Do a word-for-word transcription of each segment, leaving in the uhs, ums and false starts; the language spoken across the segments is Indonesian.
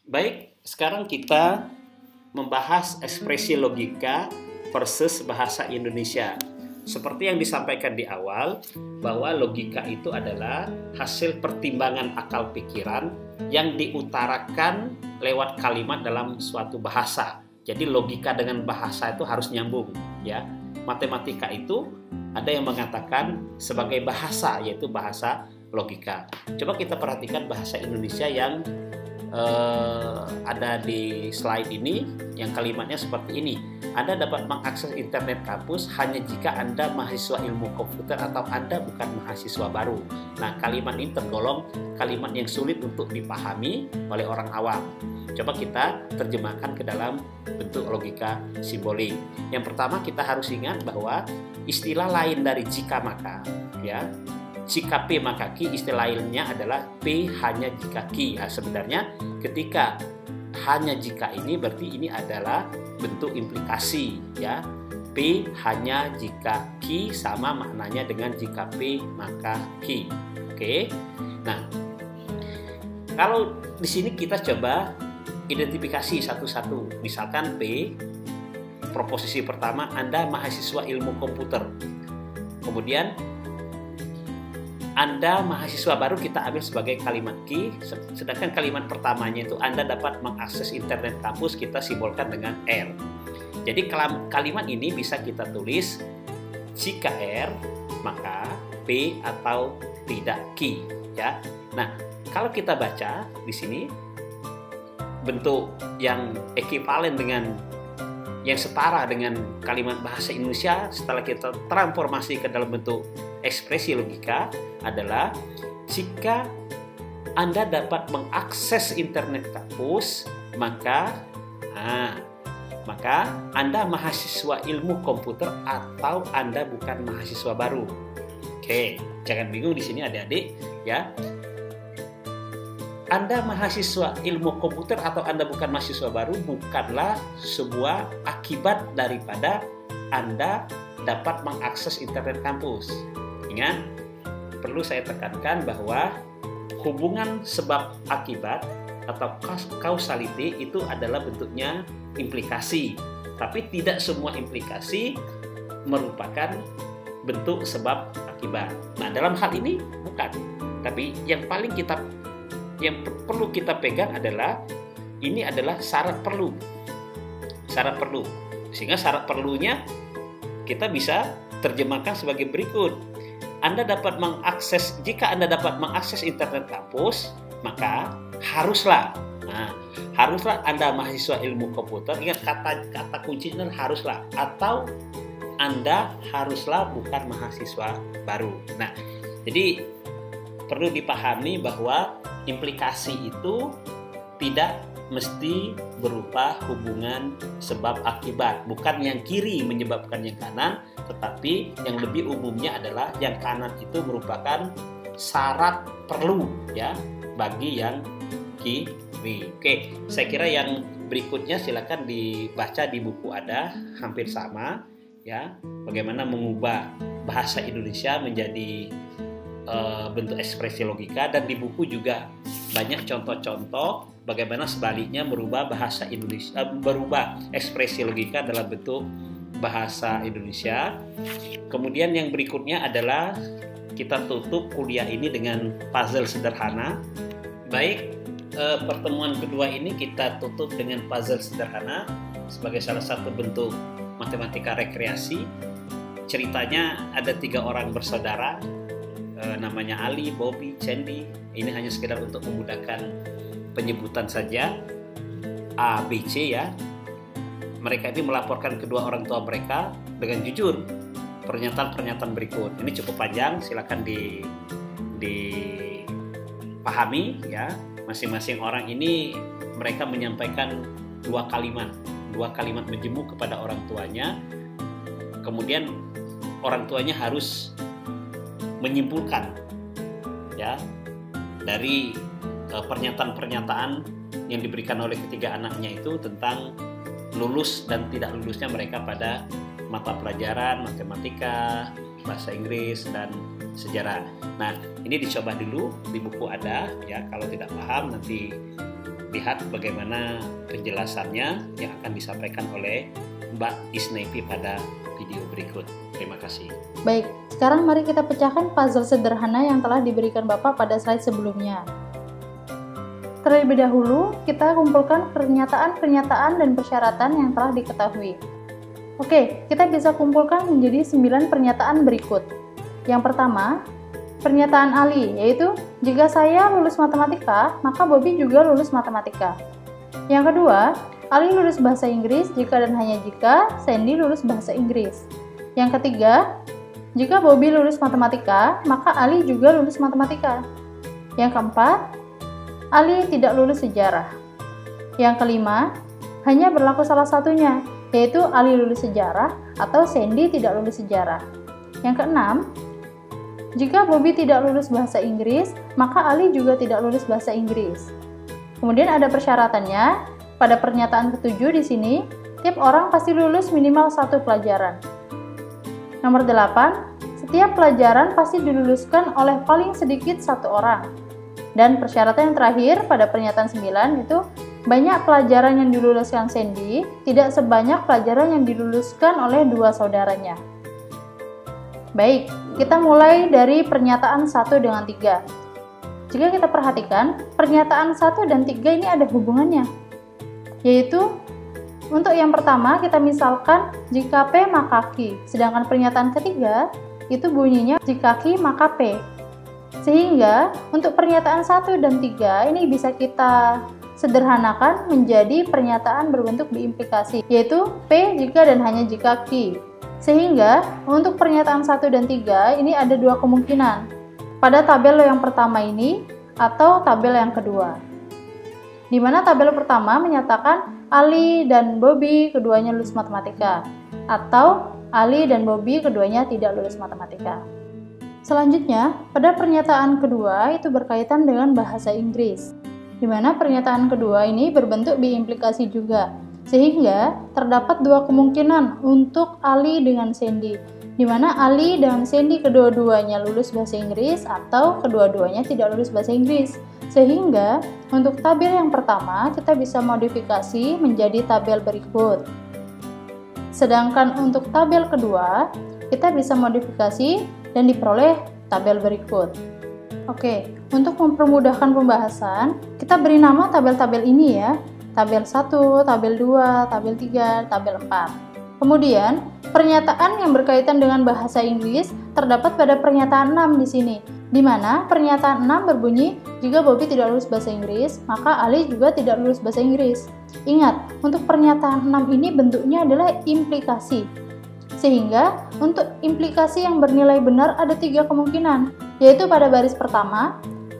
Baik, sekarang kita membahas ekspresi logika versus bahasa Indonesia. Seperti yang disampaikan di awal, bahwa logika itu adalah hasil pertimbangan akal pikiran yang diutarakan lewat kalimat dalam suatu bahasa. Jadi logika dengan bahasa itu harus nyambung, ya. Matematika itu ada yang mengatakan sebagai bahasa, yaitu bahasa logika. Coba kita perhatikan bahasa Indonesia yang Uh, ada di slide ini, yang kalimatnya seperti ini. Anda dapat mengakses internet kampus hanya jika Anda mahasiswa ilmu komputer atau Anda bukan mahasiswa baru. Nah, kalimat ini tergolong kalimat yang sulit untuk dipahami oleh orang awam. Coba kita terjemahkan ke dalam bentuk logika simbolik. Yang pertama, kita harus ingat bahwa istilah lain dari jika maka, ya, jika P maka Q, istilah lainnya adalah P hanya jika Q. Nah, sebenarnya ketika hanya jika ini berarti ini adalah bentuk implikasi, ya. P hanya jika Q sama maknanya dengan jika P maka Q. Oke. Nah, kalau di sini kita coba identifikasi satu-satu. Misalkan P, proposisi pertama, Anda mahasiswa ilmu komputer. Kemudian Anda mahasiswa baru kita ambil sebagai kalimat Q, sedangkan kalimat pertamanya itu Anda dapat mengakses internet kampus, kita simbolkan dengan R. Jadi kalimat ini bisa kita tulis jika R maka P atau tidak Q, ya. Nah, kalau kita baca di sini bentuk yang ekuivalen dengan yang setara dengan kalimat bahasa Indonesia setelah kita transformasi ke dalam bentuk ekspresi logika adalah jika Anda dapat mengakses internet kampus maka nah, maka Anda mahasiswa ilmu komputer atau Anda bukan mahasiswa baru. Oke, jangan bingung di sini adik-adik, ya. Anda mahasiswa ilmu komputer atau Anda bukan mahasiswa baru bukanlah sebuah akibat daripada Anda dapat mengakses internet kampus. Ingat, perlu saya tekankan bahwa hubungan sebab akibat atau causality itu adalah bentuknya implikasi. Tapi tidak semua implikasi merupakan bentuk sebab akibat. Nah, dalam hal ini bukan. Tapi yang paling kita yang perlu kita pegang adalah ini adalah syarat perlu. Syarat perlu. Sehingga syarat perlunya kita bisa terjemahkan sebagai berikut. Anda dapat mengakses, jika Anda dapat mengakses internet kampus, maka haruslah, nah, haruslah Anda mahasiswa ilmu komputer. Ingat kata kata kuncinya haruslah, atau Anda haruslah bukan mahasiswa baru. Nah, jadi perlu dipahami bahwa implikasi itu tidak mesti berupa hubungan sebab akibat. Bukan yang kiri menyebabkan yang kanan, tetapi yang lebih umumnya adalah yang kanan itu merupakan syarat perlu, ya, bagi yang kiri. Oke, saya kira yang berikutnya silakan dibaca di buku, ada hampir sama, ya, bagaimana mengubah bahasa Indonesia menjadi bentuk ekspresi logika, dan di buku juga banyak contoh-contoh bagaimana sebaliknya merubah bahasa Indonesia, berubah ekspresi logika dalam bentuk bahasa Indonesia. Kemudian yang berikutnya adalah kita tutup kuliah ini dengan puzzle sederhana. Baik, eh, pertemuan kedua ini kita tutup dengan puzzle sederhana sebagai salah satu bentuk matematika rekreasi. Ceritanya ada tiga orang bersaudara, namanya Ali, Bobby, Candy. Ini hanya sekedar untuk memudahkan penyebutan saja. A, B, C, ya. Mereka ini melaporkan kedua orang tua mereka dengan jujur pernyataan-pernyataan berikut. Ini cukup panjang, silakan di dipahami, ya. Masing-masing orang ini mereka menyampaikan dua kalimat, dua kalimat menjemuk kepada orang tuanya. Kemudian orang tuanya harus menyimpulkan, ya, dari uh, pernyataan-pernyataan yang diberikan oleh ketiga anaknya itu tentang lulus dan tidak lulusnya mereka pada mata pelajaran matematika, bahasa Inggris, dan sejarah. Nah, ini dicoba dulu, di buku ada, ya. Kalau tidak paham nanti lihat bagaimana penjelasannya yang akan disampaikan oleh Mbak Isnevi pada video berikut. Terima kasih. Baik, sekarang mari kita pecahkan puzzle sederhana yang telah diberikan Bapak pada slide sebelumnya. Terlebih dahulu, kita kumpulkan pernyataan-pernyataan dan persyaratan yang telah diketahui. Oke, kita bisa kumpulkan menjadi sembilan pernyataan berikut. Yang pertama, pernyataan Ali, yaitu jika saya lulus matematika, maka Bobby juga lulus matematika. Yang kedua, Ali lulus bahasa Inggris jika dan hanya jika Sandy lulus bahasa Inggris. Yang ketiga, jika Bobby lulus matematika, maka Ali juga lulus matematika. Yang keempat, Ali tidak lulus sejarah. Yang kelima, hanya berlaku salah satunya, yaitu Ali lulus sejarah atau Sandy tidak lulus sejarah. Yang keenam, jika Bobby tidak lulus bahasa Inggris, maka Ali juga tidak lulus bahasa Inggris. Kemudian ada persyaratannya. Pada pernyataan ketujuh di sini, tiap orang pasti lulus minimal satu pelajaran. Nomor delapan, setiap pelajaran pasti diluluskan oleh paling sedikit satu orang. Dan persyaratan yang terakhir pada pernyataan sembilan itu, banyak pelajaran yang diluluskan Sandy, tidak sebanyak pelajaran yang diluluskan oleh dua saudaranya. Baik, kita mulai dari pernyataan satu dengan tiga. Jika kita perhatikan, pernyataan satu dan tiga ini ada hubungannya. Yaitu, untuk yang pertama kita misalkan jika P maka Q, sedangkan pernyataan ketiga itu bunyinya jika Q maka P. Sehingga, untuk pernyataan satu dan tiga ini bisa kita sederhanakan menjadi pernyataan berbentuk biimplikasi, yaitu P jika dan hanya jika Q. Sehingga, untuk pernyataan satu dan tiga ini ada dua kemungkinan. Pada tabel yang pertama ini, atau tabel yang kedua. Di mana tabel pertama menyatakan Ali dan Bobby keduanya lulus matematika. Atau Ali dan Bobby keduanya tidak lulus matematika. Selanjutnya, pada pernyataan kedua itu berkaitan dengan bahasa Inggris. Di mana pernyataan kedua ini berbentuk biimplikasi juga. Sehingga terdapat dua kemungkinan untuk Ali dengan Sandy, di mana Ali dan Sandy kedua-duanya lulus bahasa Inggris atau kedua-duanya tidak lulus bahasa Inggris. Sehingga untuk tabel yang pertama kita bisa modifikasi menjadi tabel berikut. Sedangkan untuk tabel kedua kita bisa modifikasi dan diperoleh tabel berikut. Oke, untuk mempermudahkan pembahasan, kita beri nama tabel-tabel ini ya. Tabel satu, tabel dua, tabel tiga, tabel empat. Kemudian, pernyataan yang berkaitan dengan bahasa Inggris terdapat pada pernyataan enam di sini, di mana pernyataan enam berbunyi, jika Bobby tidak lulus bahasa Inggris, maka Ali juga tidak lulus bahasa Inggris. Ingat, untuk pernyataan enam ini bentuknya adalah implikasi. Sehingga, untuk implikasi yang bernilai benar ada tiga kemungkinan, yaitu pada baris pertama,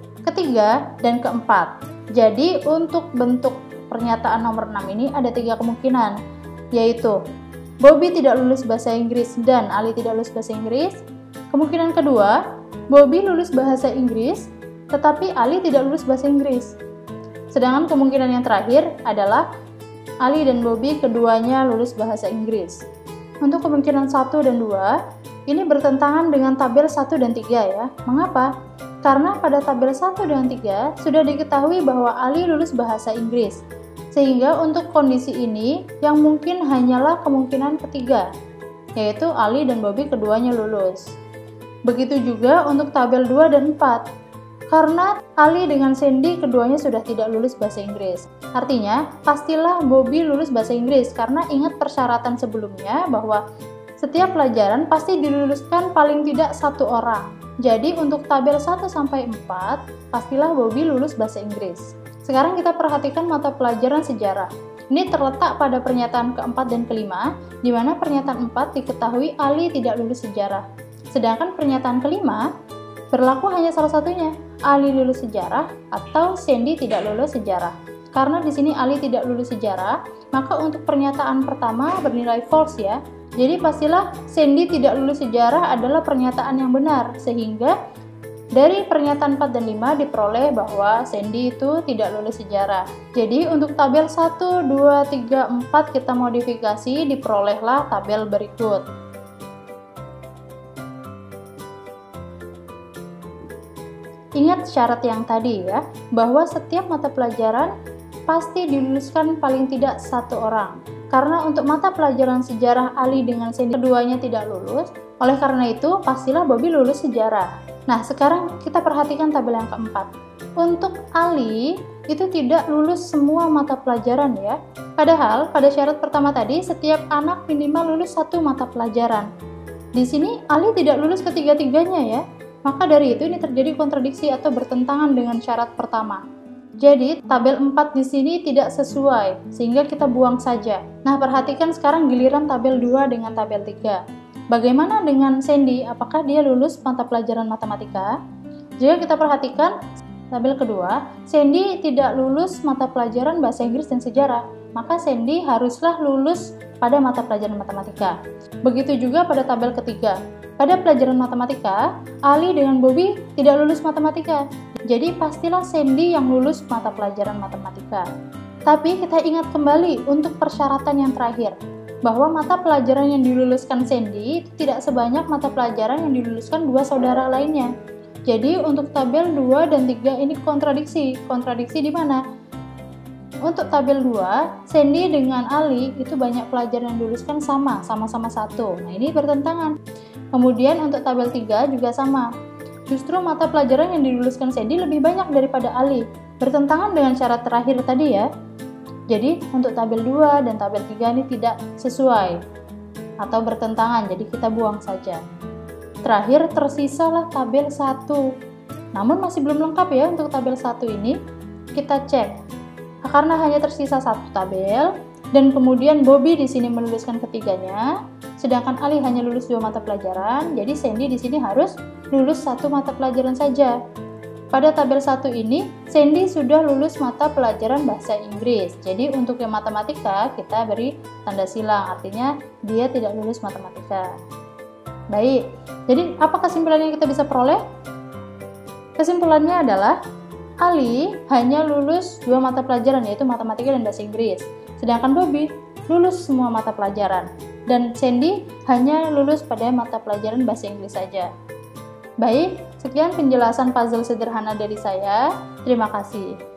ketiga, dan keempat. Jadi, untuk bentuk pernyataan nomor enam ini ada tiga kemungkinan, yaitu Bobby tidak lulus bahasa Inggris dan Ali tidak lulus bahasa Inggris. Kemungkinan kedua, Bobby lulus bahasa Inggris, tetapi Ali tidak lulus bahasa Inggris. Sedangkan kemungkinan yang terakhir adalah Ali dan Bobby keduanya lulus bahasa Inggris. Untuk kemungkinan satu dan dua, ini bertentangan dengan tabel satu dan tiga ya. Mengapa? Karena pada tabel satu dan tiga sudah diketahui bahwa Ali lulus bahasa Inggris. Sehingga untuk kondisi ini yang mungkin hanyalah kemungkinan ketiga, yaitu Ali dan Bobby keduanya lulus. Begitu juga untuk tabel dua dan empat, karena Ali dengan Sandy keduanya sudah tidak lulus bahasa Inggris. Artinya, pastilah Bobby lulus bahasa Inggris karena ingat persyaratan sebelumnya bahwa setiap pelajaran pasti diluluskan paling tidak satu orang. Jadi untuk tabel satu sampai empat, pastilah Bobby lulus bahasa Inggris. Sekarang kita perhatikan mata pelajaran sejarah. Ini terletak pada pernyataan keempat dan kelima, di mana pernyataan empat diketahui Ali tidak lulus sejarah. Sedangkan pernyataan kelima berlaku hanya salah satunya, Ali lulus sejarah atau Sandy tidak lulus sejarah. Karena di sini Ali tidak lulus sejarah, maka untuk pernyataan pertama bernilai false ya. Jadi pastilah Sandy tidak lulus sejarah adalah pernyataan yang benar, sehingga dari pernyataan empat dan lima diperoleh bahwa Sandy itu tidak lulus sejarah. Jadi untuk tabel satu, dua, tiga, empat kita modifikasi, diperolehlah tabel berikut. Ingat syarat yang tadi ya, bahwa setiap mata pelajaran pasti diluluskan paling tidak satu orang. Karena untuk mata pelajaran sejarah Ali dengan Sandy keduanya tidak lulus, oleh karena itu pastilah Bobby lulus sejarah. Nah, sekarang kita perhatikan tabel yang keempat. Untuk Ali itu tidak lulus semua mata pelajaran ya. Padahal pada syarat pertama tadi setiap anak minimal lulus satu mata pelajaran. Di sini Ali tidak lulus ketiga-tiganya ya. Maka dari itu ini terjadi kontradiksi atau bertentangan dengan syarat pertama. Jadi tabel empat di sini tidak sesuai sehingga kita buang saja. Nah, perhatikan sekarang giliran tabel dua dengan tabel tiga. Bagaimana dengan Sandy? Apakah dia lulus mata pelajaran matematika? Jika kita perhatikan tabel kedua, Sandy tidak lulus mata pelajaran bahasa Inggris dan sejarah, maka Sandy haruslah lulus pada mata pelajaran matematika. Begitu juga pada tabel ketiga. Pada pelajaran matematika, Ali dengan Bobby tidak lulus matematika. Jadi pastilah Sandy yang lulus mata pelajaran matematika. Tapi kita ingat kembali untuk persyaratan yang terakhir, bahwa mata pelajaran yang diluluskan Sandy tidak sebanyak mata pelajaran yang diluluskan dua saudara lainnya. Jadi untuk tabel dua dan tiga ini kontradiksi. Kontradiksi di mana? Untuk tabel dua, Sandy dengan Ali itu banyak pelajaran yang diluluskan sama, sama-sama satu. Nah, ini bertentangan. Kemudian untuk tabel tiga juga sama. Justru mata pelajaran yang diluluskan Sandy lebih banyak daripada Ali. Bertentangan dengan syarat terakhir tadi ya. Jadi untuk tabel dua dan tabel tiga ini tidak sesuai atau bertentangan, jadi kita buang saja. Terakhir tersisalah tabel satu. Namun masih belum lengkap ya untuk tabel satu ini. Kita cek. Karena hanya tersisa satu tabel dan kemudian Bobby di sini meluluskan ketiganya, sedangkan Ali hanya lulus dua mata pelajaran, jadi Sandy di sini harus lulus satu mata pelajaran saja. Pada tabel satu ini, Sandy sudah lulus mata pelajaran bahasa Inggris. Jadi untuk yang matematika kita beri tanda silang, artinya dia tidak lulus matematika. Baik, jadi apa kesimpulan yang kita bisa peroleh? Kesimpulannya adalah Ali hanya lulus dua mata pelajaran, yaitu matematika dan bahasa Inggris. Sedangkan Bobby lulus semua mata pelajaran. Dan Sandy hanya lulus pada mata pelajaran bahasa Inggris saja. Baik, sekian penjelasan puzzle sederhana dari saya. Terima kasih.